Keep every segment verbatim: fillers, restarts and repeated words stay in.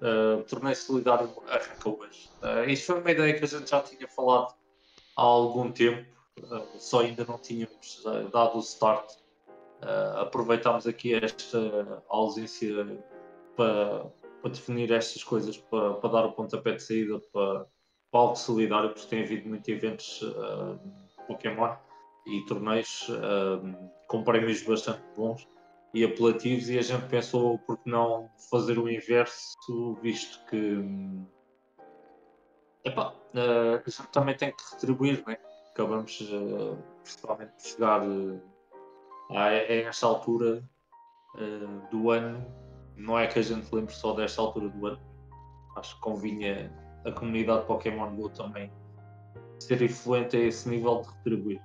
uh, o torneio solidário arranca hoje. Uh, isto foi uma ideia que a gente já tinha falado há algum tempo, uh, só ainda não tínhamos uh, dado o start. Uh, aproveitámos aqui esta ausência para, para definir estas coisas, para, para dar o pontapé de saída para, para algo solidário, porque tem havido muitos eventos uh, Pokémon e torneios uh, com prémios bastante bons e apelativos, e a gente pensou por que não fazer o inverso, visto que epá, uh, a gente também tem que retribuir, né? Acabamos uh, principalmente de chegar uh, a, a esta altura uh, do ano. Não é que a gente lembre só desta altura do ano, acho que convinha a comunidade Pokémon Go também ser influente a esse nível de retribuir.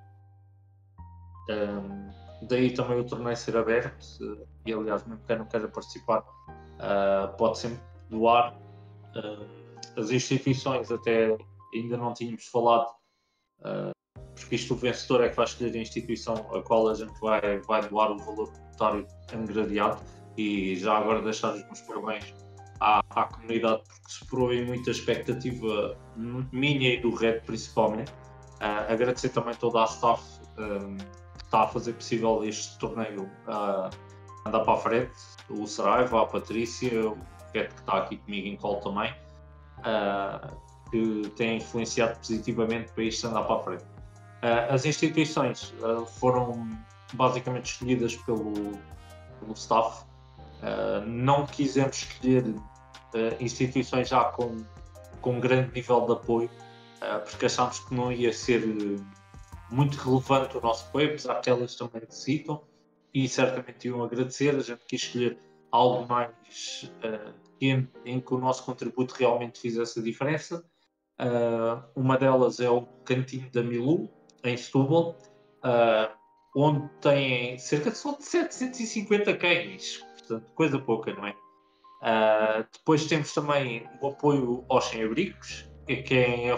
Um, daí também o torneio ser aberto, uh, e aliás, mesmo quem não queira participar, uh, pode sempre doar. Uh, as instituições, até ainda não tínhamos falado, uh, porque isto o vencedor é que vai escolher a instituição a qual a gente vai, vai doar o valor monetário engradeado, e já agora deixar os meus parabéns à, à comunidade, porque superou em muita expectativa minha e do Red principalmente. Uh, agradecer também toda a staff um, que está a fazer possível este torneio uh, andar para a frente, o Saraiva, a Patrícia, o Red que está aqui comigo em call também, uh, que tem influenciado positivamente para isto andar para a frente. Uh, as instituições uh, foram basicamente escolhidas pelo, pelo staff. Uh, não quisemos escolher uh, instituições já com, com um grande nível de apoio, uh, porque achámos que não ia ser uh, muito relevante o nosso apoio, apesar que elas também necessitam e certamente iam agradecer. A gente quis escolher algo mais uh, pequeno, em que o nosso contributo realmente fizesse a diferença. Uh, uma delas é o Cantinho da Milu, em Setúbal, uh, onde tem cerca de, só de setecentos e cinquenta cães, portanto, coisa pouca, não é? Uh, depois temos também o apoio aos sem-abrigos, que é em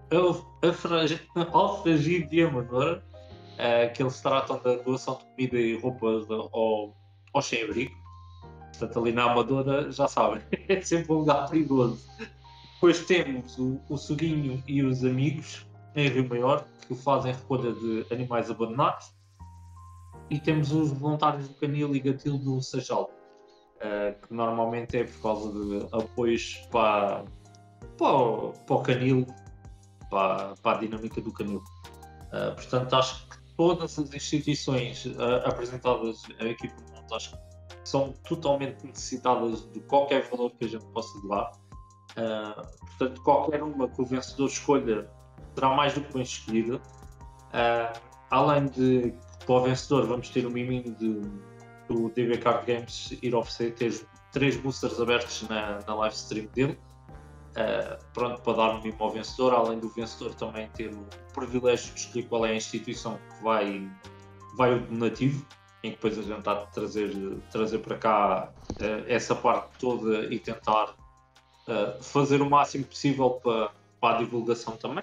Alfragide e Amadora, uh, que eles tratam da doação de comida e roupas ao, aos sem-abrigo. Portanto, ali na Amadora, já sabem, é sempre um lugar perigoso. Depois temos o, o Suguinho e os Amigos, em Rio Maior, que fazem recolha de animais abandonados. E temos os voluntários do Canil e Gatil do Seixal, uh, que normalmente é por causa de apoios para, para, o, para o canil, para, para a dinâmica do canil. Uh, portanto, acho que todas as instituições uh, apresentadas aqui por nós, acho que são totalmente necessitadas de qualquer valor que a gente possa doar. Uh, portanto, qualquer uma que o vencedor escolha será mais do que bem escolhida. Uh, além de para o vencedor vamos ter um miminho de, do D B Card Games ir oferecer ter três boosters abertos na, na live stream dele, uh, pronto, para dar um mimo ao vencedor, além do vencedor também ter o privilégio de escolher qual é a instituição que vai, vai o donativo, em que depois a gente está a trazer, trazer para cá uh, essa parte toda e tentar Uh, fazer o máximo possível para, para a divulgação também.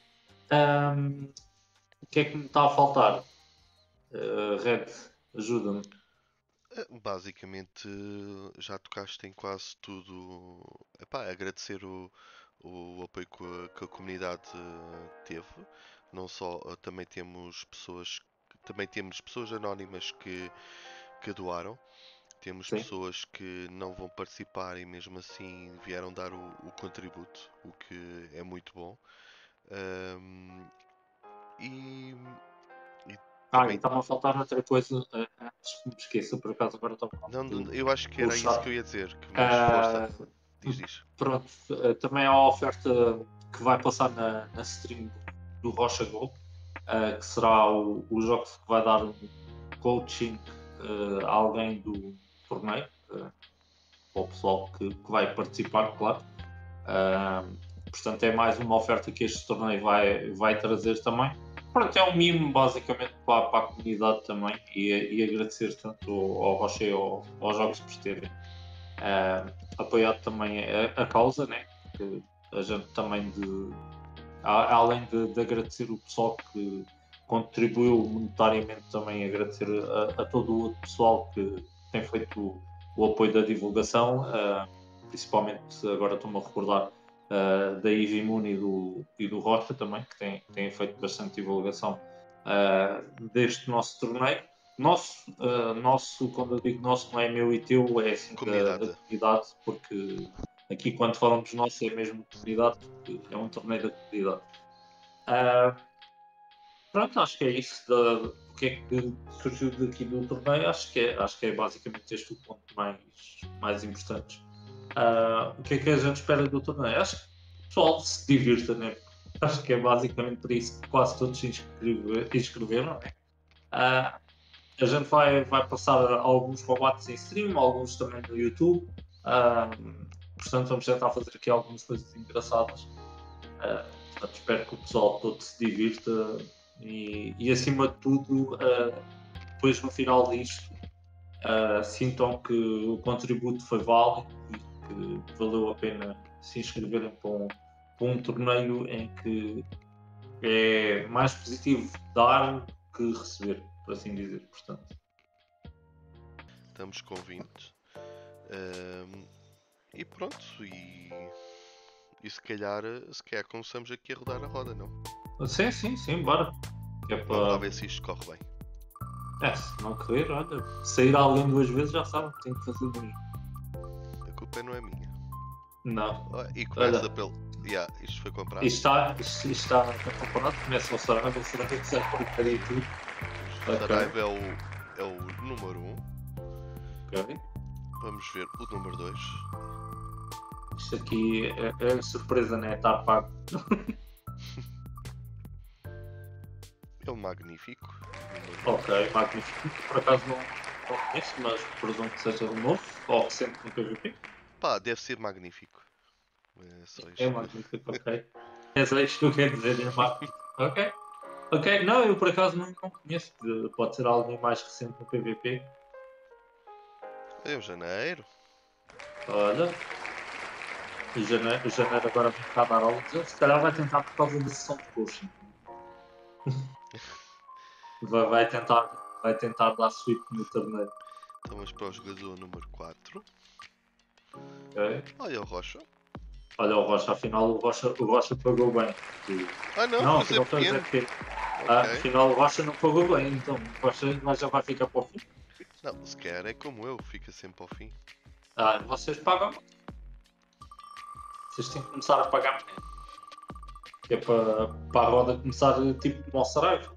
Um, o que é que me está a faltar? Uh, Red, ajuda-me. Basicamente já tocaste em quase tudo. Epá, agradecer o, o apoio que a, que a comunidade teve. Não só, também temos pessoas, também temos pessoas anónimas que, que doaram. Temos Sim. pessoas que não vão participar e mesmo assim vieram dar o, o contributo, o que é muito bom. Um, e, e Ah, e também. está-me a faltar outra coisa, uh, antes que me esqueça, por acaso agora estou Não, do, eu acho que do era isso que chat. eu ia dizer, que- mas força, Uh, diz, diz. pronto, uh, também há a oferta que vai passar na, na stream do Rocha Go, uh, que será o, o jogo que vai dar um coaching uh, a alguém do torneio, uh, para o pessoal que, que vai participar, claro. Uh, portanto, é mais uma oferta que este torneio vai, vai trazer também. Pronto, é um mimo basicamente para, para a comunidade também, e, e agradecer tanto ao, ao Rocha e ao, aos jogos por terem uh, apoiado também a, a causa, né? Que a gente também de, a, além de, de agradecer o pessoal que contribuiu monetariamente, também agradecer a, a todo o outro pessoal que tem feito o, o apoio da divulgação. Uh, principalmente agora estou-me a recordar uh, da Easy Moon e do, e do Rocha também, que têm, têm feito bastante divulgação uh, deste nosso torneio. Nosso, uh, nosso, quando eu digo nosso, não é meu e teu, é assim da, da Comunidade. comunidade, porque aqui quando falamos nosso é mesmo comunidade, porque é um torneio da comunidade. Uh, pronto, acho que é isso. Da, o que é que surgiu daqui do torneio? Acho que é, acho que é basicamente este o ponto mais, mais importante. Uh, o que é que a gente espera do torneio? Acho que o pessoal se divirta, né? Acho que é basicamente por isso que quase todos se inscrever, inscreveram, né? Uh, a gente vai, vai passar alguns combates em stream, alguns também no YouTube. Uh, portanto, vamos tentar fazer aqui algumas coisas engraçadas. Uh, portanto, espero que o pessoal todo se divirta e, e acima de tudo, uh, depois no final disto, uh, sintam que o contributo foi válido e que valeu a pena se inscreverem para um, para um torneio em que é mais positivo dar que receber, por assim dizer. Portanto, Estamos convintes. Um, e pronto, e, e se calhar se calhar começamos aqui a rodar a roda, não? sim, sim, sim, bora. É Vamos para... lá ver se isto corre bem. É, se não querer, olha, sair alguém duas vezes já sabe que tem que fazer o mesmo. A culpa não é minha. Não. Oh, e começa Olha, pelo. Yeah, isto foi comprado. isto está, isto, isto está comprado, começa o Saraiva, o Saraiva que já porcaria e tudo. O Ok. Saraiva é o, é o número um. Ok. Vamos ver o número dois. Isto aqui é, é surpresa, né? Está pago. É o magnífico. Ok, magnífico. Por acaso não, não conheço, mas presumo que seja novo ou recente no P V P. Pá, deve ser magnífico. É só isto. É magnífico, ok. É só isto que eu quero dizer, é magnífico. Ok. Ok, não, eu por acaso não, não conheço. Pode ser alguém mais recente no P V P. É o janeiro. Olha. O janeiro, o janeiro agora vem cá dar aulas. Ele se calhar vai tentar por causa da sessão de coaching. vai, vai, tentar, vai tentar dar sweep no torneio. Então vamos para o jogador número quatro. Okay. Olha o Rocha. Olha o Rocha, afinal o Rocha, o Rocha pagou bem. Ah não, não foi afinal Zé foi o Zé Pequeno. Pequeno. Ok. Ah, afinal o Rocha não pagou bem, então o Rocha já vai ficar para o fim. Não, se quer é como eu, fica sempre ao fim. Ah, vocês pagam. Vocês têm que começar a pagar. Que é para, para a roda começar tipo como ao Saraiva.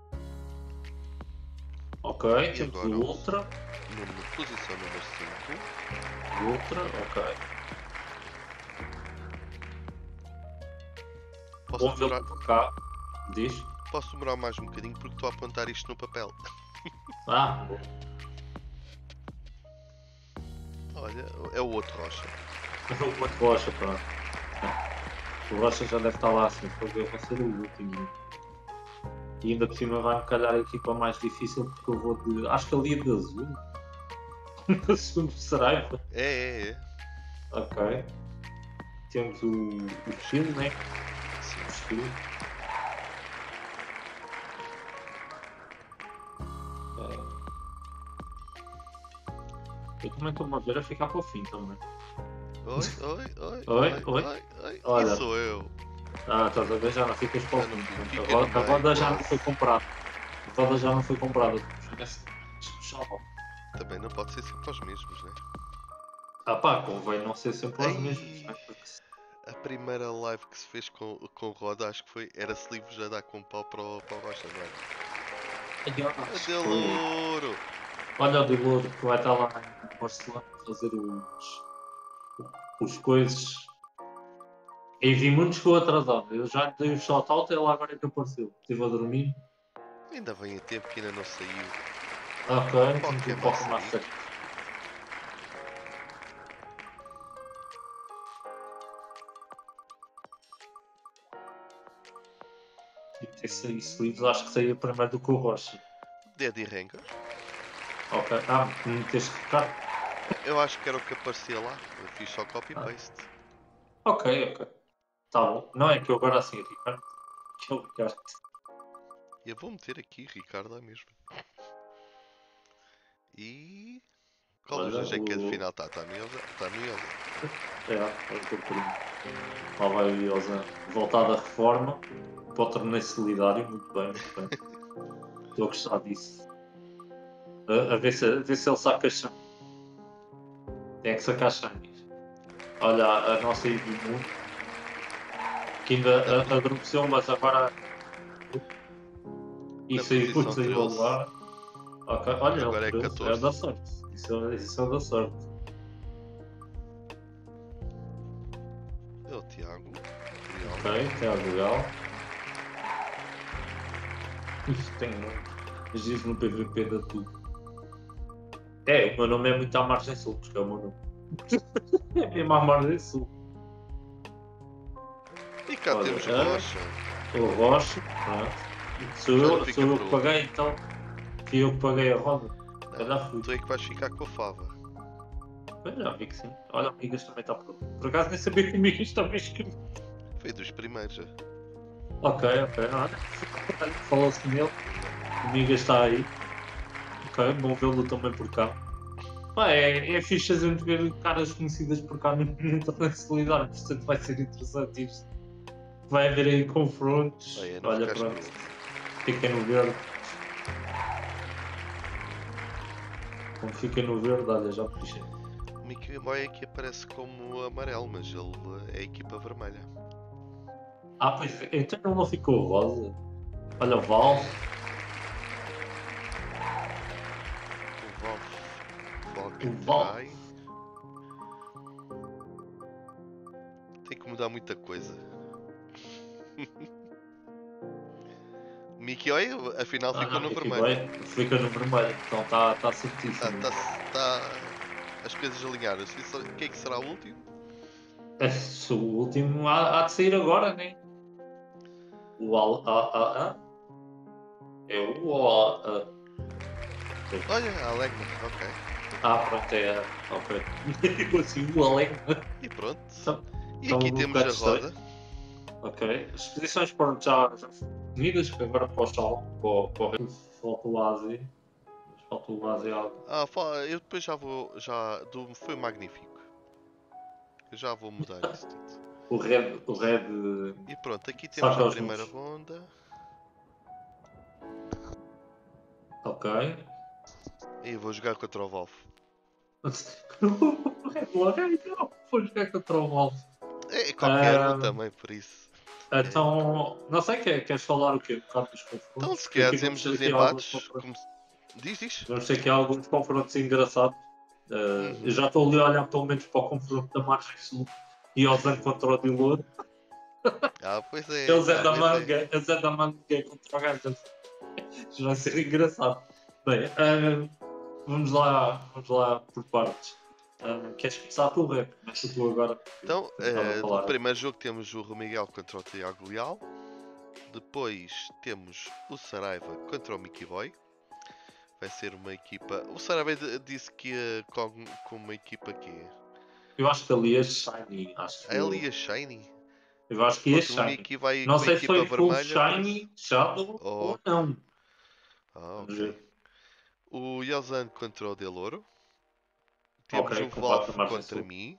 Ok, E temos agora o o- Ultra. Número, posição número cinco. O Ultra, ok. Posso Vamos ver demorar, por cá. Diz. posso demorar mais um bocadinho porque estou a apontar isto no papel. Ah, boa. Olha, é o outro Rocha. O outro Rocha, pronto. O Rocha já deve estar lá assim, porque eu vou ser o último. E ainda por cima vai-me calhar a equipa mais difícil porque eu vou de. Acho que ali é de azul. Segundo Saraiva. É, é, é. Ok. Temos o, o Chile, né? Sim. O Chile. Eu também estou-me a ver a ficar para o fim também. Oi, oi, oi, Oi, oi, oi. oi, oi. Olha. E sou eu. Ah, estás a ver? Já não ficas para o Já não fim. fico, Portanto, fica A no roda, a meio, roda já não quase. foi comprada. A roda já não foi comprada. Deixa-me puxar. Também não pode ser sempre aos mesmos, né? Ah pá, convém não ser sempre os mesmos, Ei, né? Porque se- a primeira live que se fez com, com Roda, acho que foi, era-se livres a dar com pau para o, para o Rocha, não era? Ai, ó, acho que foi. Adelouro! Olha o Dilouro que vai estar lá em Barcelona a fazer os, os coisas. E vi muito chegou atrasado. Eu já lhe dei o shout-out e ele agora é que apareceu. Estive a dormir. Ainda bem a tempo que ainda não saiu. Ok, Pokémon temos o Pokémon Master. Master. Esse sleeves acho que saía primeiro do que o Rocha. Dead e Rengar. Ok. Ah, meteste Ricardo? Eu acho que era o que aparecia lá. Eu fiz só copy-paste. Ok, ok. Tá bom. Não é que eu agora assim, Ricardo. Que é o Ricardo. Eu vou meter aqui Ricardo lá mesmo. E Qual Olha, dos dois é que é de o- final? Tá, tá no Iosa. Tá no Iosa. É, é o teu primo. Lá vai o Iosa voltar da reforma para o torneio solidário. Muito bem, muito bem. Estou a gostar disso. A, a ver se, a ver se ele saca as chamas. Tem que sacar as chamas. Olha, a nossa Ivimu, que ainda Na, a- adormeceu, mas agora. na Isso aí, posição putz, aí treze. agora. Ok, olha, é o Agora é treze, é da catorze. sorte. Isso, é- isso é da sorte. É o Tiago. Leal. Ok, tem a legal. Isto tem muito. Mas diz no P V P da tudo. É, o meu nome é muito à margem sul, porque é o meu nome. É mesmo à margem sul. E cá Olha, temos é. Rocha. O Rocha, pronto. Sou Já não eu, fica sou eu por que paguei, então. Fui eu que paguei a roda. Eu já Não, fui. tu é que vais ficar com a fava. Eu já vi que sim. Olha, o Migas também está por. Por acaso nem sabia que o Migas estava inscrito. Foi dos primeiros. já. Ok, ok. Olha, falou-se nele. O Migas está aí. Ok, bom vê-lo também por cá. Pá, é, é fixe a gente ver caras conhecidas por cá no no internet solidário, portanto vai ser interessante isto. Vai haver aí confrontos. Olha, não Olha, ficaste pronto. por último. Fiquem no verde. Como fiquem no verde, olha, já puxei. O Mickey Boy aqui aparece como amarelo, mas ele é a equipa vermelha. Ah, pois é, então ele não ficou rosa. Olha, o Val. O Val, o Val que O Val. trai. Tem que mudar muita coisa. O Mickey, olha, afinal Ah, ficou não, no fica vermelho. bem. Fica no vermelho. Então está tá Tá, certíssimo. tá, tá... As coisas alinhadas. Quem é que será o último? É, se o último há, há de sair agora, né? O Al. A, a, a, é o A. A, Olha, a Alegna, ok. ah, pronto, é. Ok. Eu assim, o Alex. E pronto. Então, E então aqui um temos bocado a estranho. roda. Ok. As posições foram já, já definidas, que agora para o Chal, para, o- para o Rio, falta o Ásia. Mas falta o Ásia algo. Ah, fala, eu depois já vou. Já. Do, foi magnífico. Eu já vou mudar isso tudo. O Red. O Red. E pronto, aqui temos Saca a os primeira números. ronda. Ok. E eu vou jogar contra o Valve. O Red. O Red. Não. Foi jogar contra o Valve. É qualquer um Ah, também, por isso. É. então. Não sei, quer, queres falar o quê? Um bocado dos Então, confrontos? se Porque calhar aqui vamos dizemos ter dos aqui alguns empates. confrontos. Como... Diz, diz. Vamos ter aqui alguns confrontos engraçados. Uh, eu Uhum. já estou ali a olhar pelo menos para o confronto da Margem Sul e Ozan contra o Dilor. Ah, pois é. Eles é Ah, da pois é. manga, eles é da manga contra o gajo. Isto vai ser engraçado. Bem, uh, vamos, lá, vamos lá por partes. Uh, queres começar tu, Ré? Começa tu agora. Então, Eu estava a eh, no falar. primeiro jogo temos o Romiguel contra o Tiago Leal. Depois temos o Saraiva contra o Mickey Boy. Vai ser uma equipa. O Saraiva d- disse que ia com, com uma equipa que é. Eu acho que ali é Shiny. Acho A eu. Elia Shiny. Eu acho que é Pronto, o Shiny. Mickey vai Não com a sei se equipa foi full vermelha, por isso. Shiny, Shadow Oh, ou ok. não. Ah, Vamos ok. ver. O Yozan contra o Deloro. Temos Ok, o combate Valve da Margem contra Sul. mim.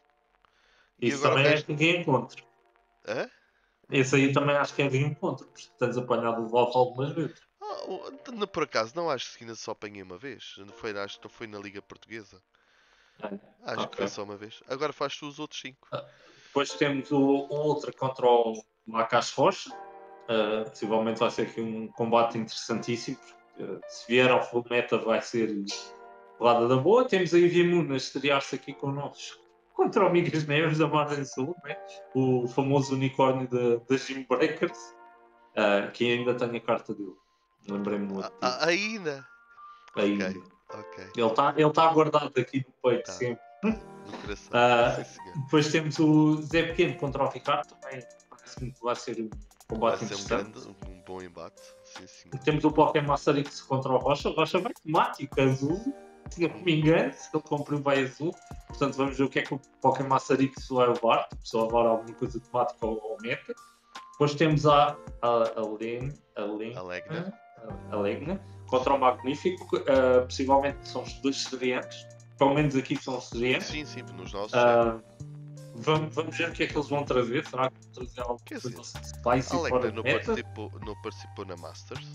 E Isso agora o também é resto. de encontro. Hã? Esse aí também acho que é de encontro, porque tens apanhado o Valve algumas vezes. Ah, o- n- por acaso, não acho que ainda só apanhei uma vez. Não foi, acho que não foi na Liga Portuguesa. É. Acho que Ok. foi só uma vez. Agora faz tu os outros cinco. Ah, depois temos o, o Ultra contra o Macax Rocha. Uh, possivelmente vai ser aqui um combate interessantíssimo. Porque, uh, se vier ao full meta vai ser porrada da boa. Temos a Ivimun a estrear-se aqui connosco contra o Migas Neves da Margem Sul, né? O famoso unicórnio das Gym Breakers, uh, que ainda tenho a carta dele. Lembrei-me no Ah, outro dia. ah, ainda? Ok, Ainda. ok. Ele está ele tá guardado aqui no peito Tá, sempre. tá. No coração. Uh, Sim, senhor. depois temos o Zé Pequeno contra o Ricardo, também parece-me que vai ser um Vai combate ser um interessante. grande, um bom embate. Sim, sim. Temos o Pokémon Masterix contra o Rocha. O Rocha vai temático azul, se não me engano, se ele comprou vai azul. Portanto, vamos ver o que é que o Pokémon Masterix vai levar, se vai levar alguma coisa temática ou, ou meta. Depois temos a, a, a Len, a Len, Alegna. a Legna contra o Magnífico. Uh, possivelmente são os dois estreantes. pelo menos aqui são serientes. Sim, sim, nos nossos. Uh, vamos, vamos ver o que é que eles vão trazer. Será que vão trazer alguma Que coisa assim, spicy Alecna fora não de meta? participou, não participou na Masters?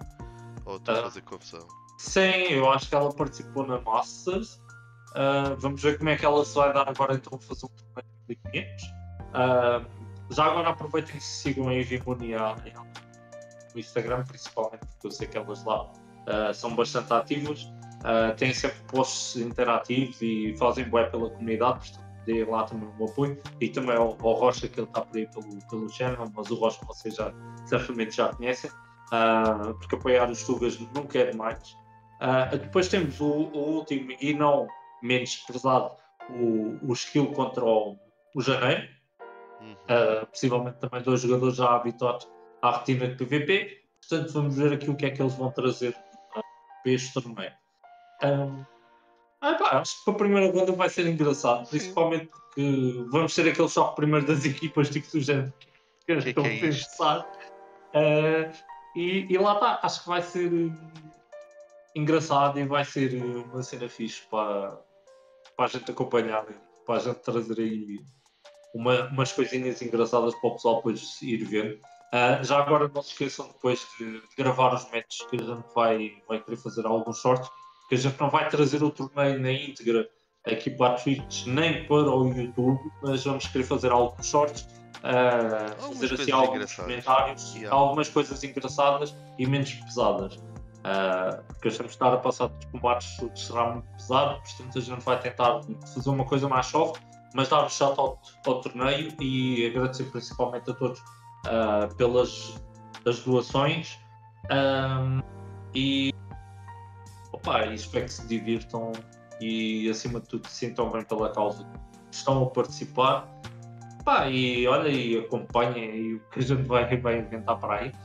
Ou estou a Ah. fazer confusão? Sim, eu acho que ela participou na Masters. Uh, vamos ver como é que ela se vai dar agora, então, fazer um torneio de quinhentos. Uh, já agora aproveitem e sigam a Hegemonia no Instagram, principalmente porque eu sei que elas lá uh, são bastante ativas. Uh, têm sempre posts interativos e fazem bué pela comunidade, portanto dê lá também o apoio. E também ao, ao Rocha, que ele está por aí pelo, pelo channel, mas o Rocha vocês já, certamente já conhecem, uh, porque apoiar os Tugas nunca é demais. Uh, depois temos o, o último e não menos pesado, o, o skill contra o, o Janeiro. Uhum. Uh, possivelmente também dois jogadores já habituados à rotina de P V P. Portanto, vamos ver aqui o que é que eles vão trazer uh, para este torneio. Um, ah, pá, acho que para a primeira ronda vai ser engraçado, Sim. principalmente porque vamos ser aquele choque primeiro das equipas, tipo do género que, que, Que é estão que é a isto? pensar. Uh, e, e lá está, acho que vai ser uh, engraçado e vai ser uh, uma cena fixe para, para a gente acompanhar, para a gente trazer aí uma, umas coisinhas engraçadas para o pessoal depois ir ver. Uh, já agora não se esqueçam depois de, de gravar os matches, que a gente vai, vai querer fazer alguns shorts, que a gente não vai trazer o torneio na íntegra aqui para a Twitch nem para o YouTube, mas vamos querer fazer alguns shorts, uh, fazer assim alguns comentários, yeah. Algumas coisas engraçadas e menos pesadas. Uh, porque achamos que estar a passar de combates será muito pesado, portanto a gente vai tentar fazer uma coisa mais soft, mas dar o shot ao, ao torneio e agradecer principalmente a todos uh, pelas as doações um, e opa, espero que se divirtam e acima de tudo se sintam bem pela causa que estão a participar. Opa, e olha, e acompanhem o que a gente vai, vai inventar para aí.